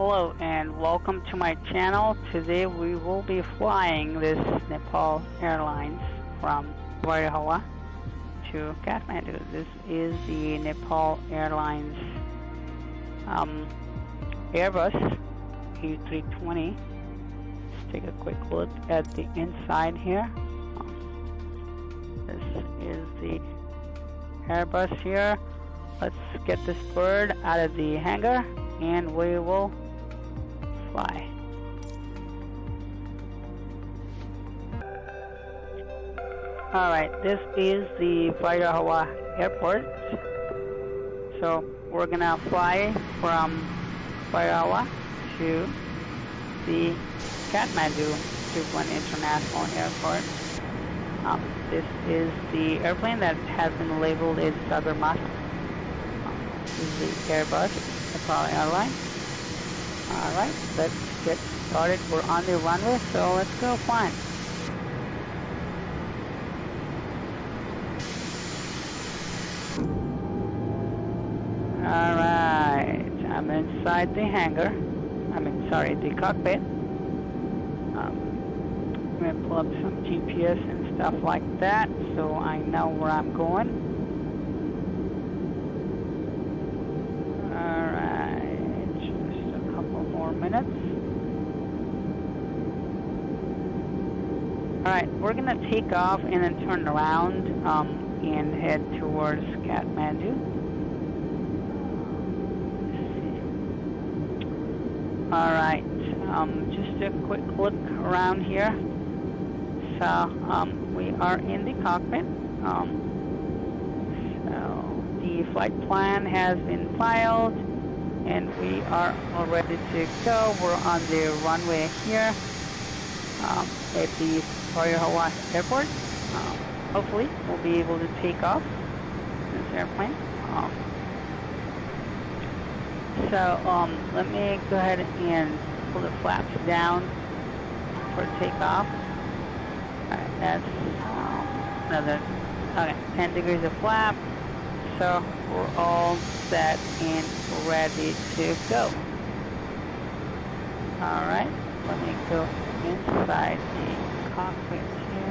Hello and welcome to my channel. Today we will be flying this Nepal Airlines from VNBW to Kathmandu. This is the Nepal Airlines Airbus A320. Let's take a quick look at the inside here. This is the Airbus here. Let's get this bird out of the hangar and we will fly. Alright, this is the VNBW airport. So we're gonna fly from VNBW to the Kathmandu International Airport. This is the airplane that has been labeled as Sagarmat. This is the Airbus Nepal Airlines. Alright, let's get started. We're on the runway, so let's go flying. Alright, I'm inside the hangar. The cockpit. I'm going to pull up some GPS and stuff like that so I know where I'm going. Alright, just a couple more minutes. Alright, we're going to take off and then turn around and head towards Kathmandu. Alright, just a quick look around here. So, we are in the cockpit. So, the flight plan has been filed and we are all ready to go. We're on the runway here at the VNBW airport. Hopefully, we'll be able to take off this airplane. So let me go ahead and pull the flaps down for takeoff. Alright, that's another 10 degrees of flap. So we're all set and ready to go. Alright, let me go inside the cockpit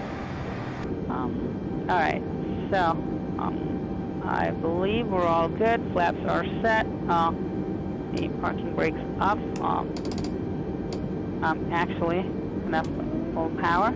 here. Alright, so I believe we're all good. Flaps are set. The parking brake's off. I'm actually enough full power.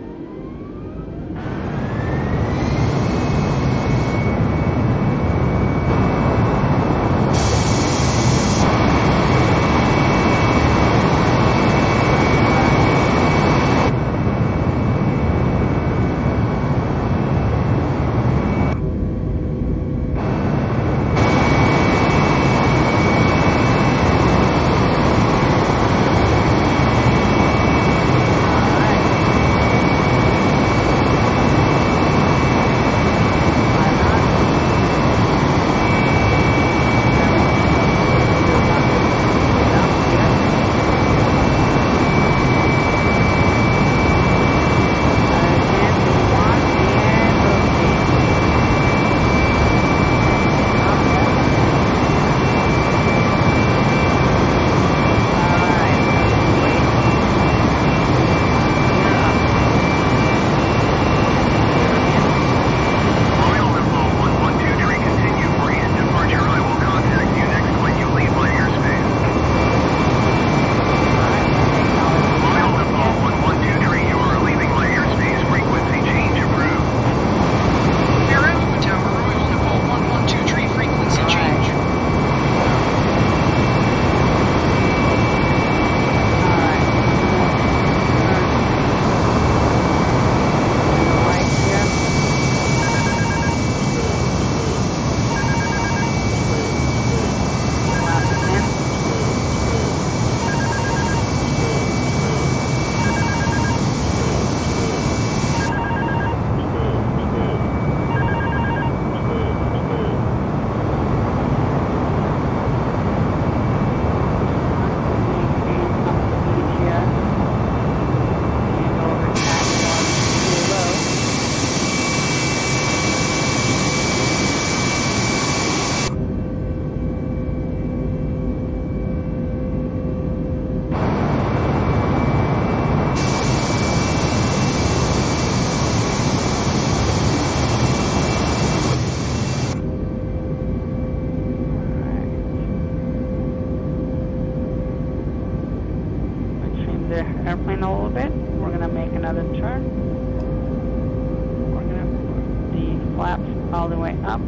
the airplane a little bit. We're going to make another turn. We're going to put the flaps all the way up.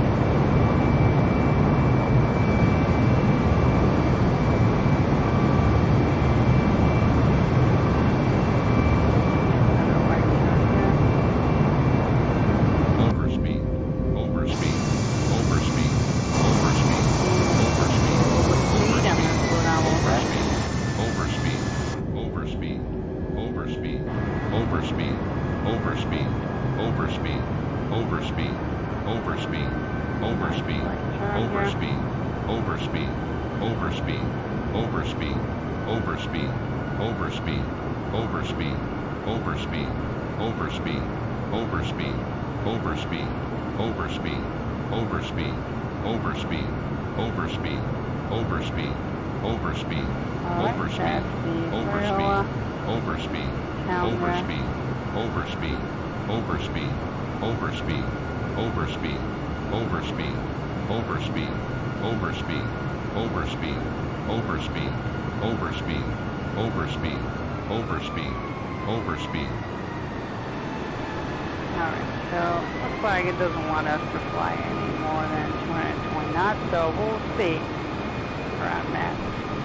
Alright, so looks like it doesn't want us to fly any more than 220 knots, so we'll see around that.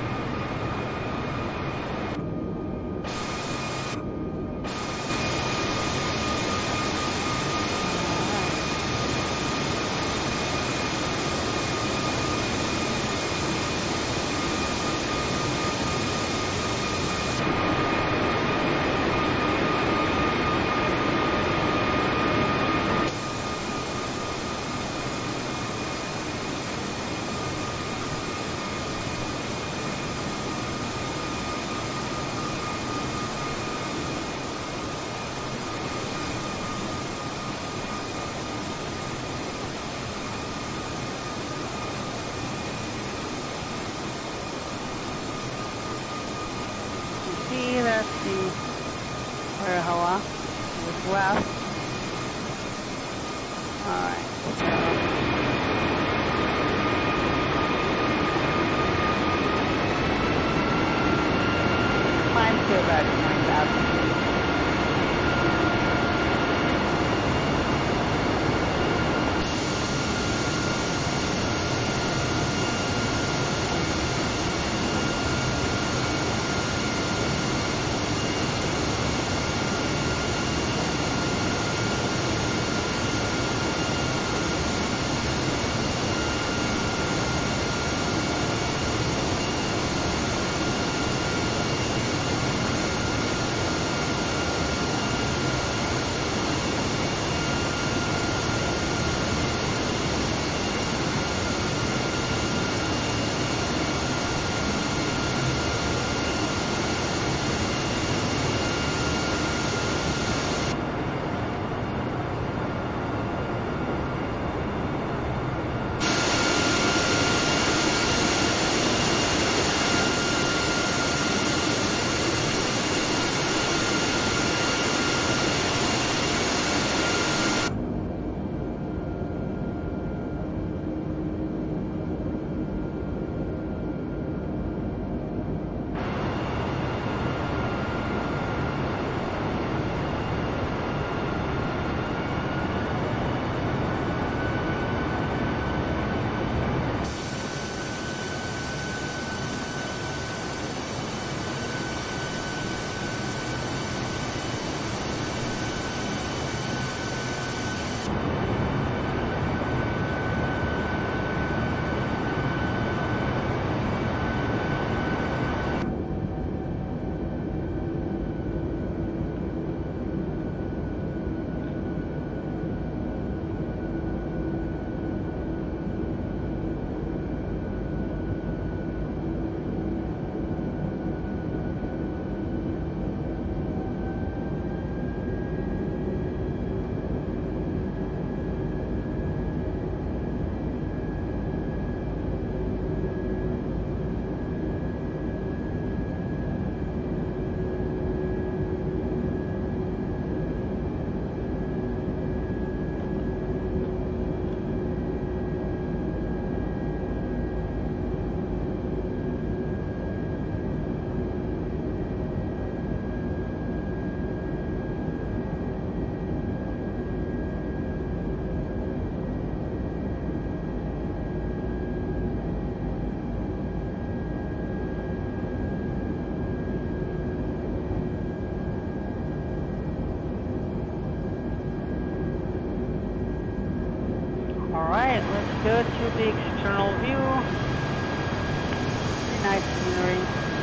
That's the Hawa is left. Alright, so climb to about 20,000 feet. go to the external view. Nice scenery.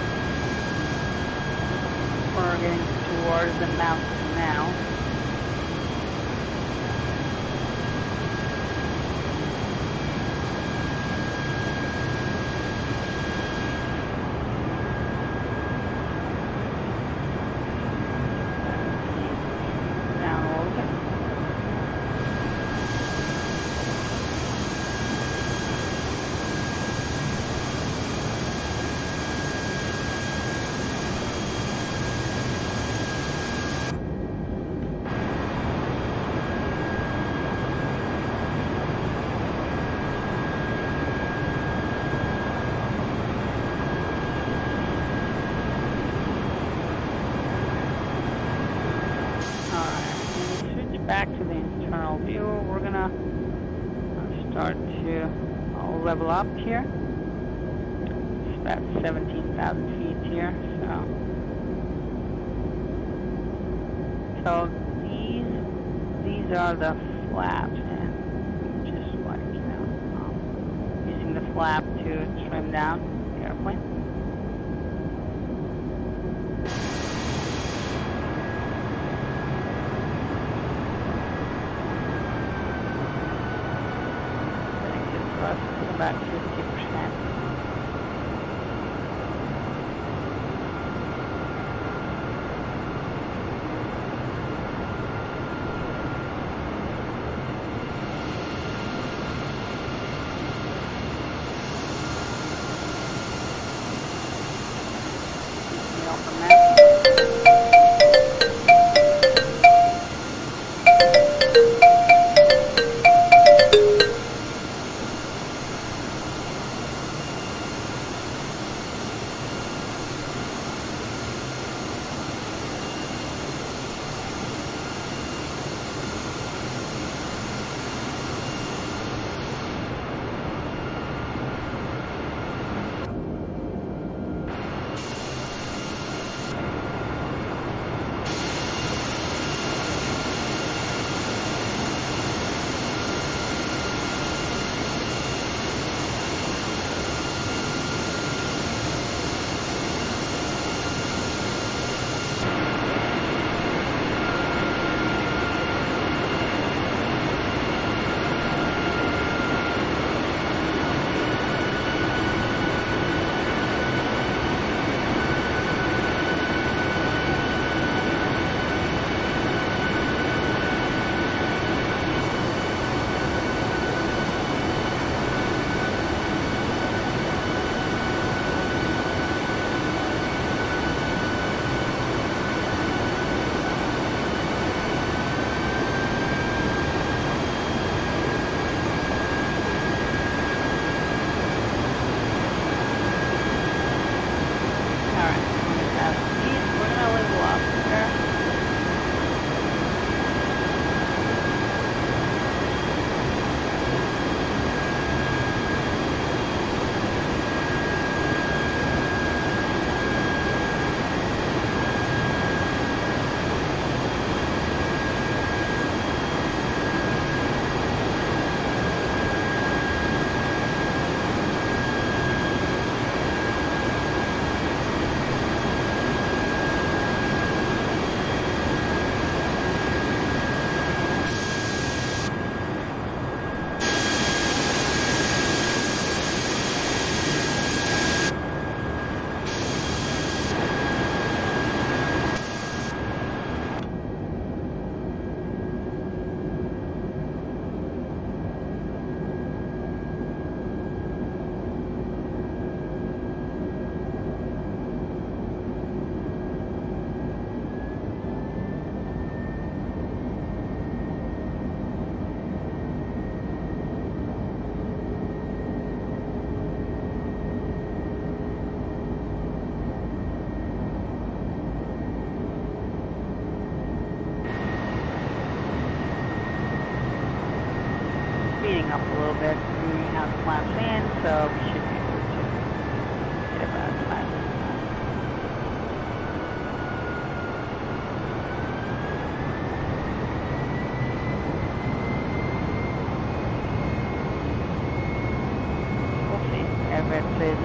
We're getting towards the mountain now. Back to the internal view, we're gonna start to level up here. It's about 17,000 feet here, so these are the flaps, and just like using the flap to trim down the airplane. About 50%.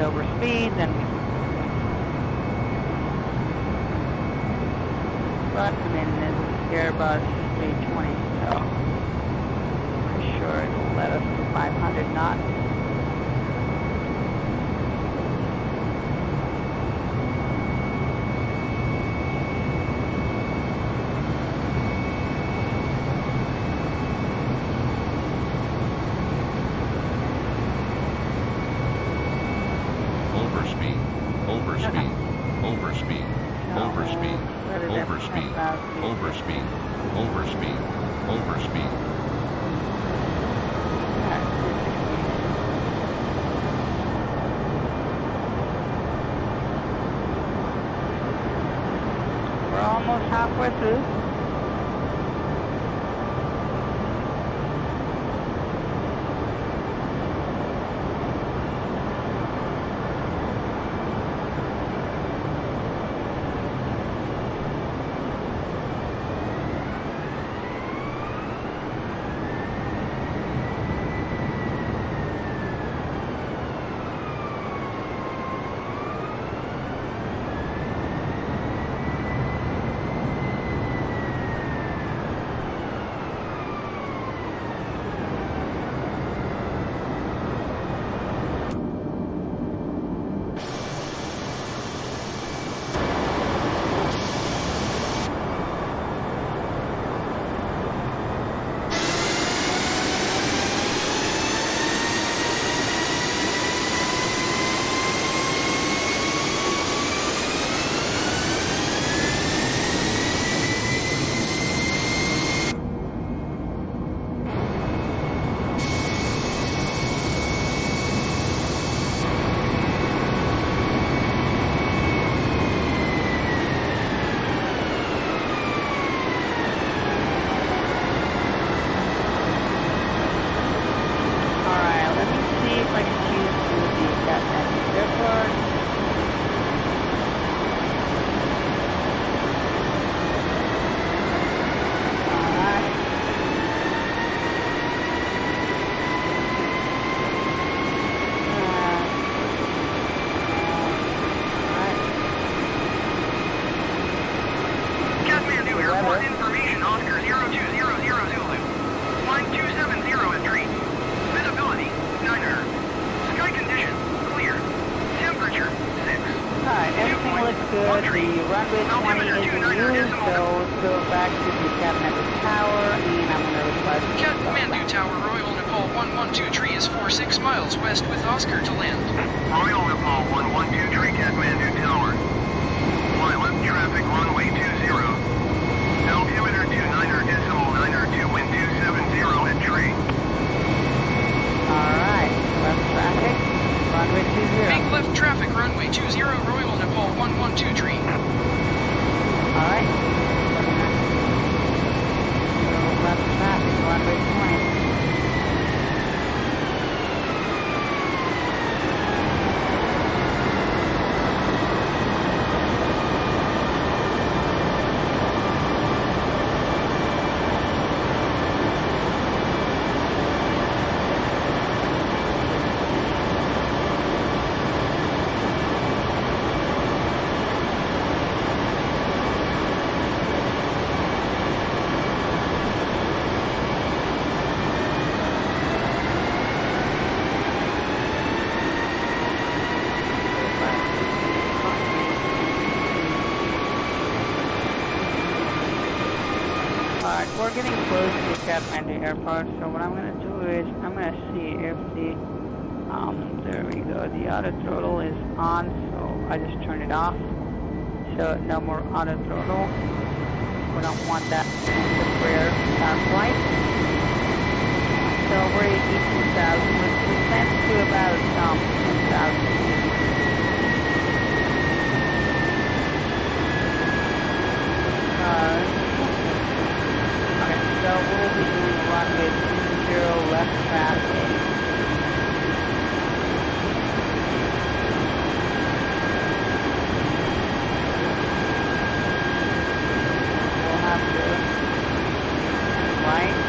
over speed, then but I mean it's Airbus 320, so I'm sure it'll let us to 500 knots. Almost halfway through. We're getting close to Kathmandu Airport, so what I'm going to do is I'm going to see if the, there we go, the auto throttle is on, so I just turned it off, so no more auto throttle. We don't want that to interfere with our flight. So we're at 18,000, which descends to about 10,000. So we'll be doing runway 20 left traffic. We'll have to right.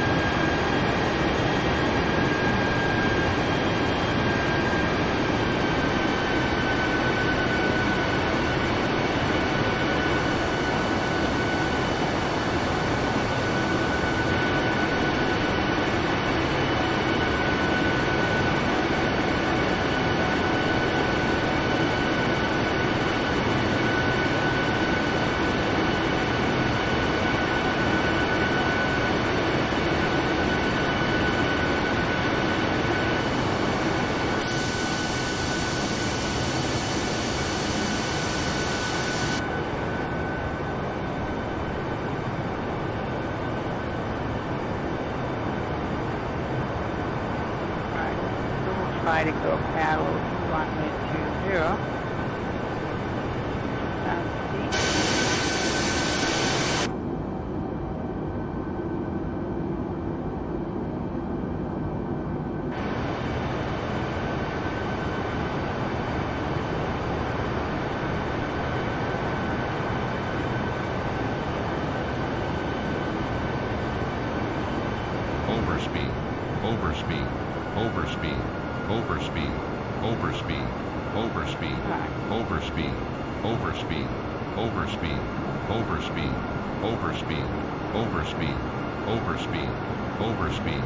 overspeed, overspeed, overspeed, overspeed, overspeed, overspeed, overspeed, overspeed, overspeed, overspeed, overspeed.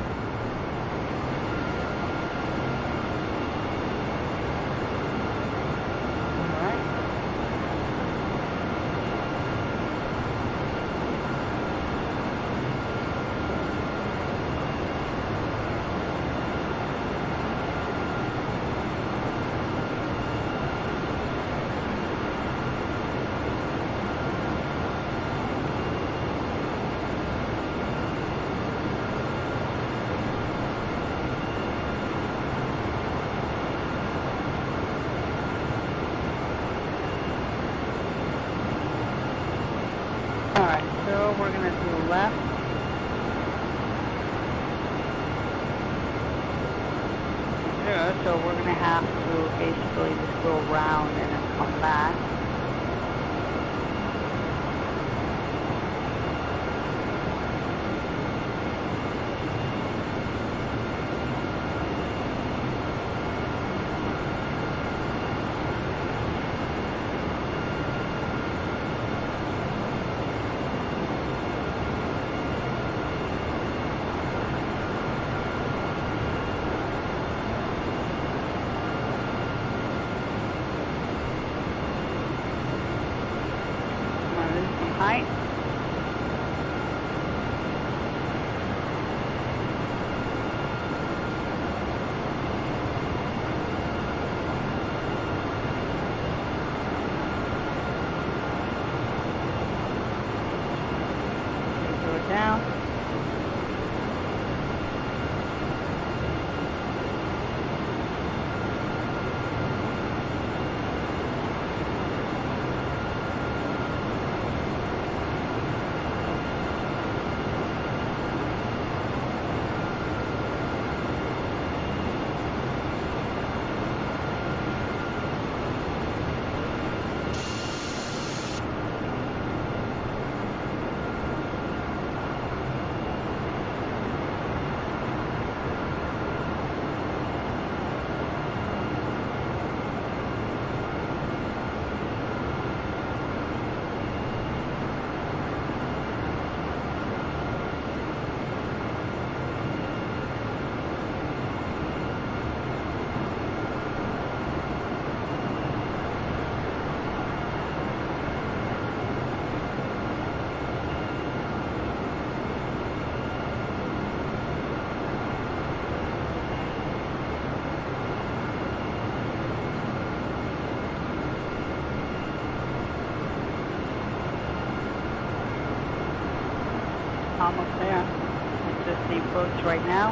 Alright, so we're going to do left. Zero, so we're going to have to basically just go around and then come back. Height. Go it down. Almost there. It's just the approach right now.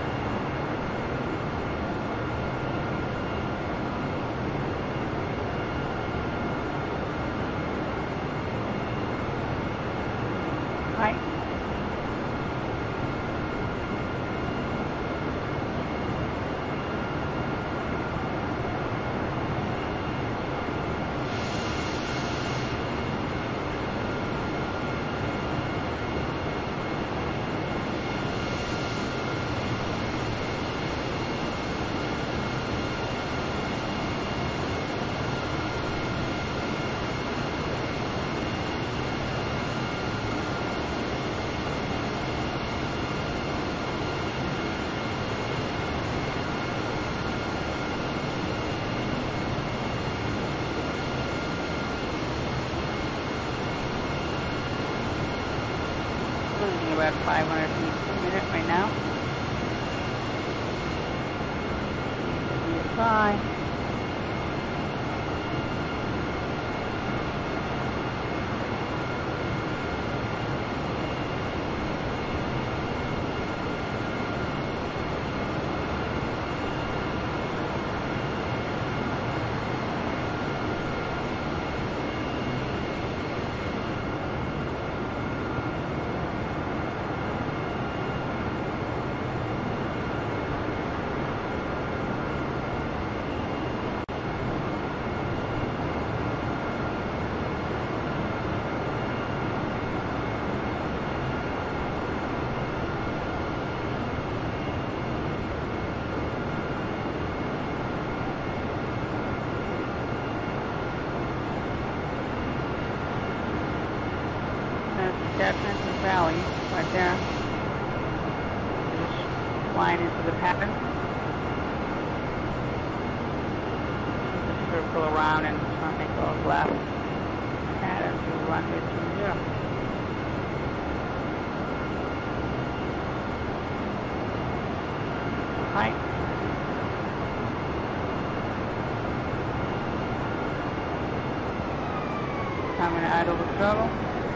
Right. About 500 feet per minute right now. Fine. attachment to the valley, right there. Just flying into the pattern. Just circle around and try to make a left pattern to runway 20. Height. I'm going to idle the throttle.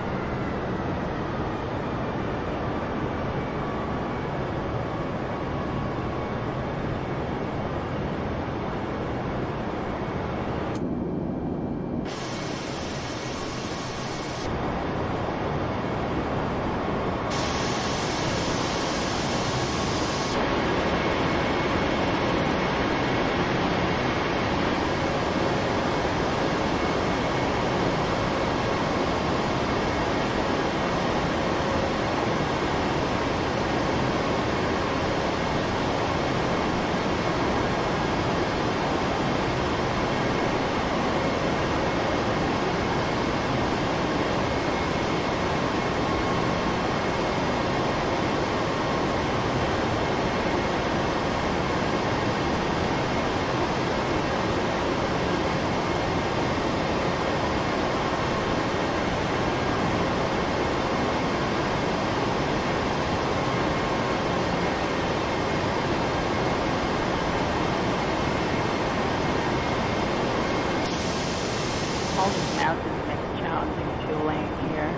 All these mountains make it challenging to land here.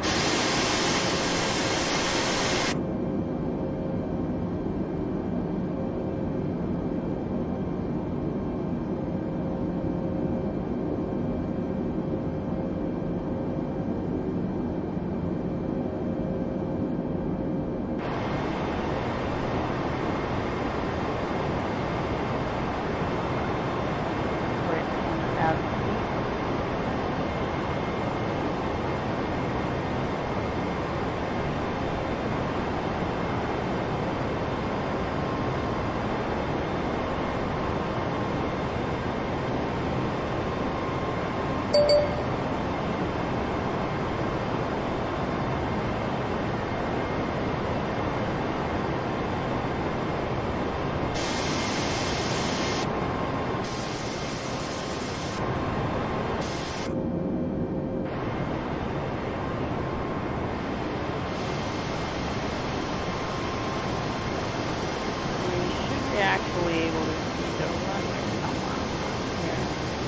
We're at 20,000 feet. Actually able to see the runway somewhere here.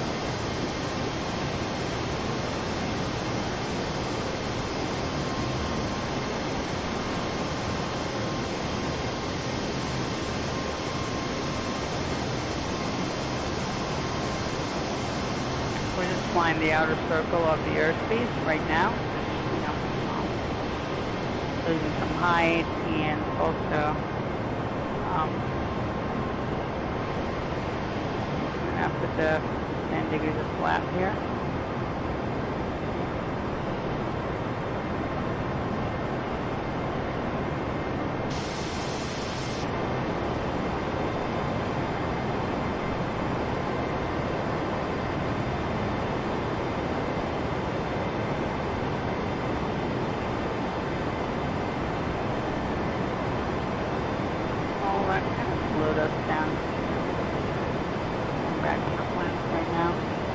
We're just flying the outer circle of the airspace right now. Losing some height and also put the 10 degrees of flap here. All that kind of slowed us down. Back to the plant right now.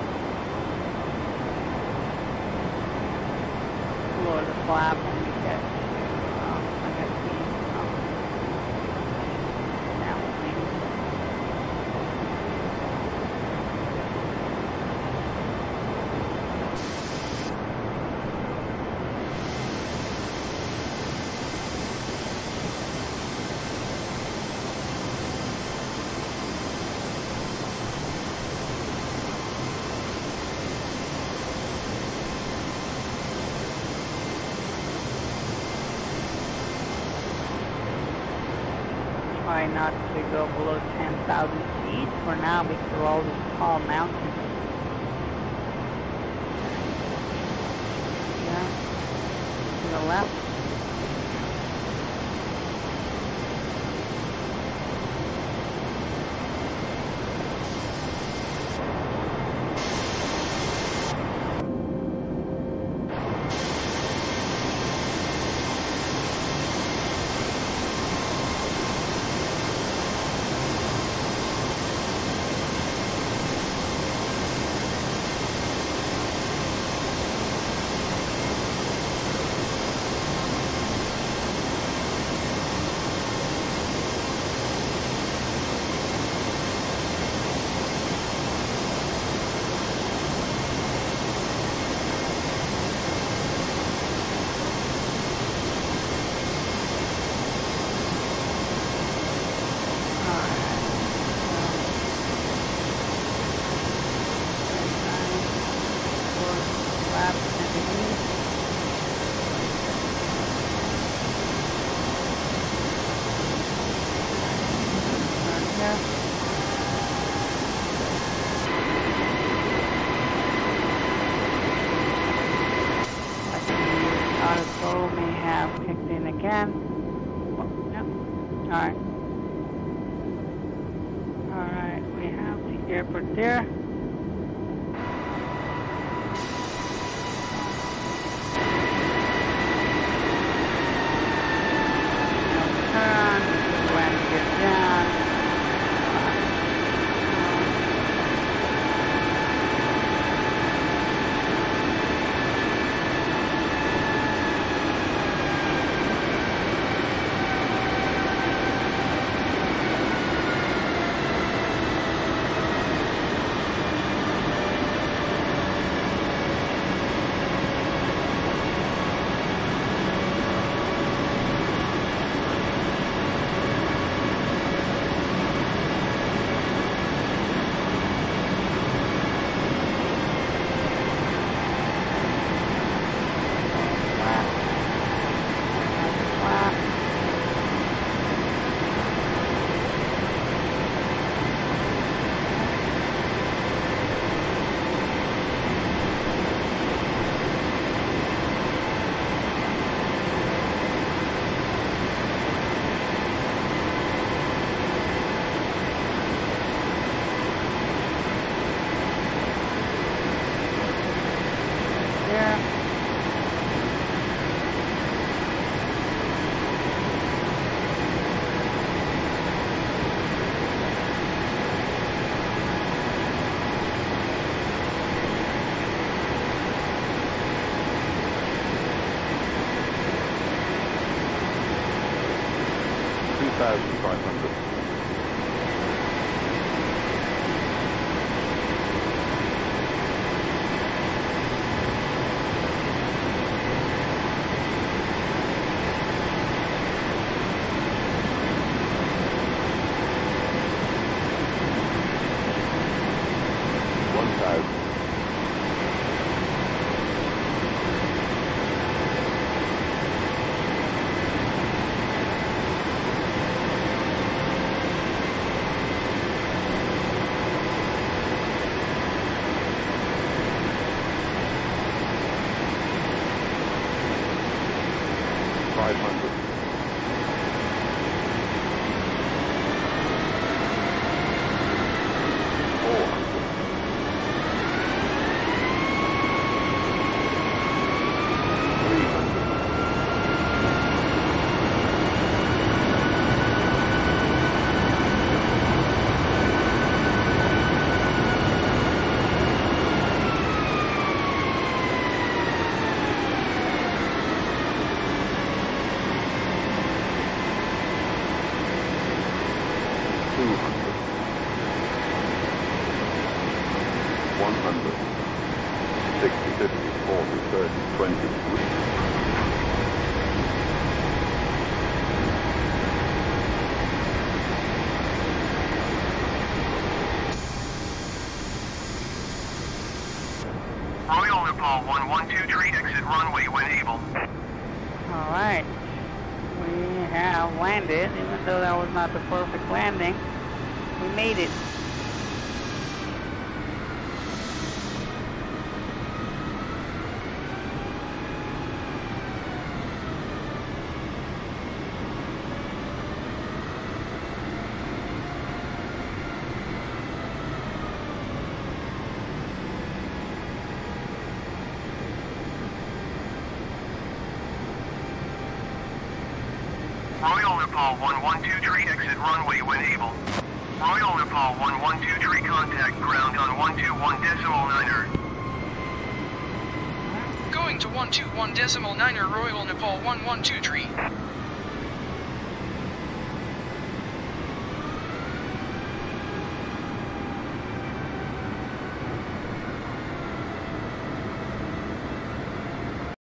Lower the flap and we get I guess downwind. Try not to go below 10,000 feet for now because of all these tall mountains. Yeah, to the left. have kicked in again. Oh, yep. Alright. Alright, we have the airport there. Turn, when we get down. Royal Nepal 112 exit runway when able. Alright. We have landed, even though that was not the perfect landing. We made it. Royal Nepal 112 exit runway when able. Royal Nepal 112 contact ground on 121.9er. Going to 121.9er Royal Nepal 112.